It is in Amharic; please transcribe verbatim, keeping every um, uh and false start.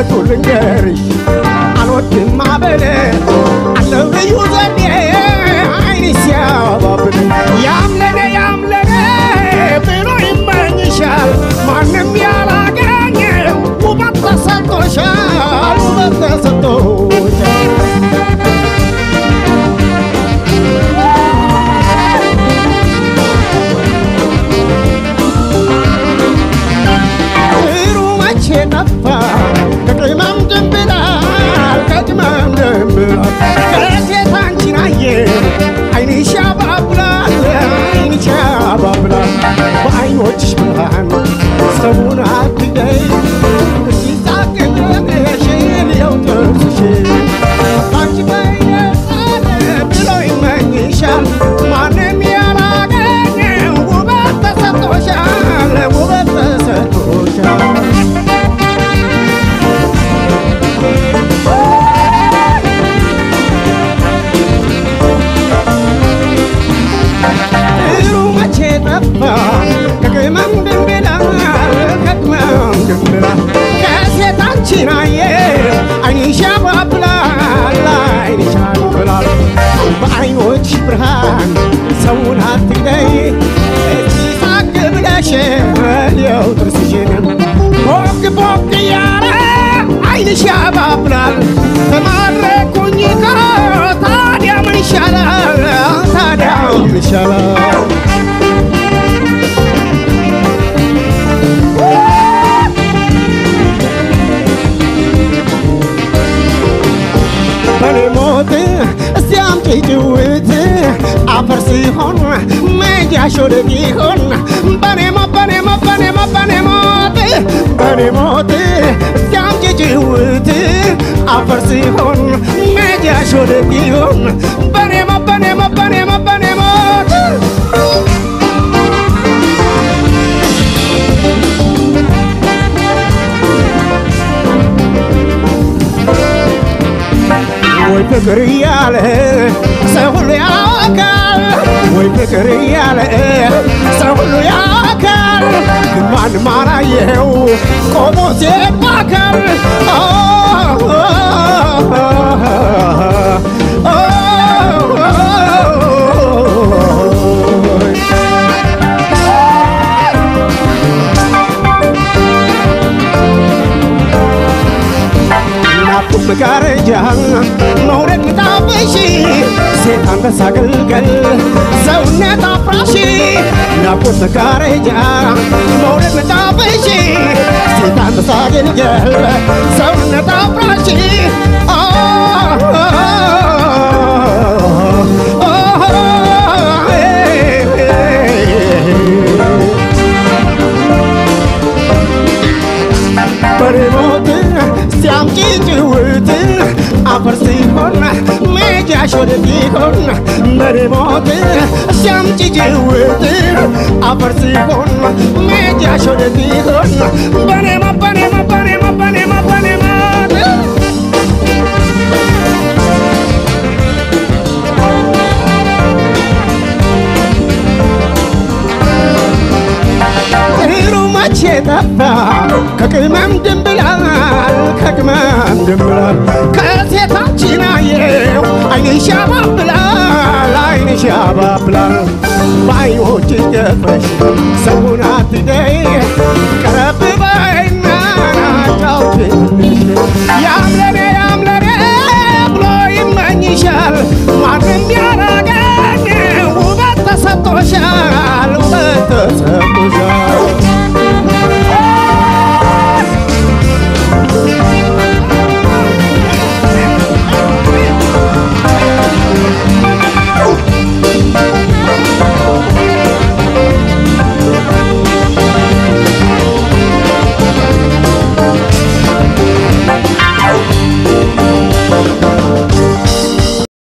እውነቱን ልንገርሽ አልወድም ማበል አለው ልዩ ዘዴ አይንሽ ሲያባብል ያምለኔ ያምለኔ ብሎ ይመኝሻል ማንም ያላገኘው ውበት ተሰጥቶሻል ውበት ተሰጥቶሻል ነፋ ከቅመም ድንብላል ከቅመም ድንብላል ከሴት አንቺን አየ አይንሽ ያባብላል አይንሽ ያባብላል በአይኖችሽ ብርሃን ሰውን አትገይ ሲሳቅብሽ ልየው ጥርስሽ አንቺ በይነ ብሎ ይመኝሻል ማንም ያላገኘው ውበት ተሰጥቶሻል ውበት ተሰጥቶሻል ከቅመም ድንብላል ከቅመም ድንብላል ከሴት አንቺን አየ አይንሽ ያባብላል አይንሽ ያባብላል በአይኖች ብርሃን ሰውን አትግደይ ሳቅ ብለሽ ልየው ጥርስሽን ቦግ ቦግ እያለ አይንሽ ያባብላል ተማረኩኝ እኮ ታዲያ ምን ይሻላል ታዲያ ምን ይሻላል ጭውት አፈር ሲሆን መጃሽ ወዴት ይሆን በኔ ሞት በኔ ሞት በኔ ሞት በኔ ሞት በኔ ሞት ሲያምጪ ጭውት አፈር ሲሆን መጃሽ ወዴት ይሆን በኔ ሞት በኔ ሞት በኔ ሞት በኔ ሞት ወይ ፍቅር እያለ ሰው ሁሉ ያውቃል ወይ ፍቅር እያለ ሰው ሁሉ ያውቃል ግን ማንም አላየው ቆሞ ሲሄድ በአካል መጋረጃ መውረድ ምጣብሽ ሴት አንበሳ ግልገል ሰውነት አፍራሽ ናቁት መጋረጃ መውረድ ምጣብሽ ሴት አንበሳ ግልገል ሰውነት አፍራሽ በሬሞት ሲያምጪ ጭውት አፈር ሲሆን መጃሽ ወዴት ይሆን በኔ ሞት ሲያምጪ ጭውት አፈር ሲሆን መጃሽ ወዴት ይሆን በኔ ሞት በኔ ሞት በኔ ሞት በኔ ሞት በኔ ሞት መቼ ጠፋ ከቅመም ድንብላል ከቅመም ድንብላል ከሴት አንቺን አየው አይንሽ ያባብላል አይንሽ ያባብላል በአይኖችሽ ገፈሽ ሰውን አትግደይ ቀረብ በይ